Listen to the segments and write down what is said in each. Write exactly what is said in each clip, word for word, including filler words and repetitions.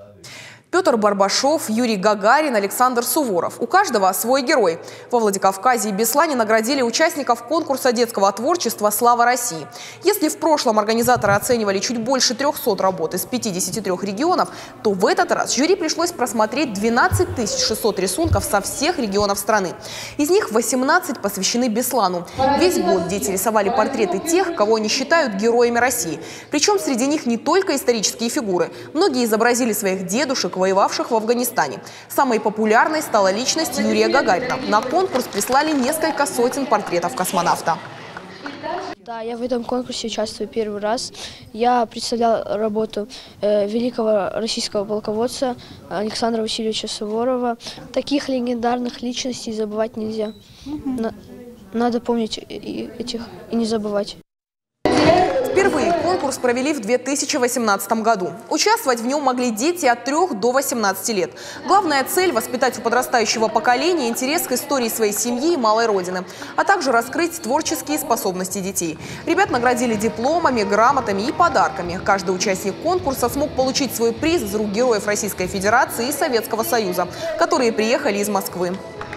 Петр Барбашов, Юрий Гагарин, Александр Суворов. У каждого свой герой. Во Владикавказе и Беслане наградили участников конкурса детского творчества «Слава России». Если в прошлом организаторы оценивали чуть больше трёхсот работ из пятидесяти трёх регионов, то в этот раз жюри пришлось просмотреть двенадцать тысяч шестьсот рисунков со всех регионов страны. Из них восемнадцать посвящены Беслану. Весь год дети рисовали портреты тех, кого они считают героями России. Причем среди них не только исторические фигуры. Многие изобразили своих дедушек, воевавших в Афганистане. Самой популярной стала личность Юрия Гагарина. На конкурс прислали несколько сотен портретов космонавта. Да, я в этом конкурсе участвую первый раз. Я представлял работу э, великого российского полководца Александра Васильевича Суворова. Таких легендарных личностей забывать нельзя. На, надо помнить и этих и не забывать. Впервые конкурс провели в две тысячи восемнадцатом году. Участвовать в нем могли дети от трёх до восемнадцати лет. Главная цель – воспитать у подрастающего поколения интерес к истории своей семьи и малой родины, а также раскрыть творческие способности детей. Ребят наградили дипломами, грамотами и подарками. Каждый участник конкурса смог получить свой приз из рук героев Российской Федерации и Советского Союза, которые приехали из Москвы.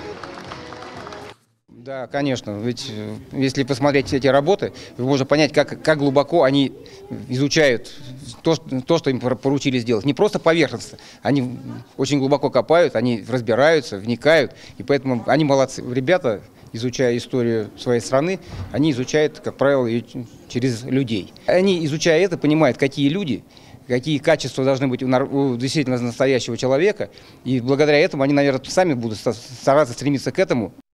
Да, конечно. Ведь если посмотреть эти работы, можно понять, как, как глубоко они изучают то, то, что им поручили сделать. Не просто поверхностно. Они очень глубоко копают, они разбираются, вникают. И поэтому они молодцы. Ребята, изучая историю своей страны, они изучают, как правило, ее через людей. Они, изучая это, понимают, какие люди, какие качества должны быть у действительно настоящего человека. И благодаря этому они, наверное, сами будут стараться стремиться к этому.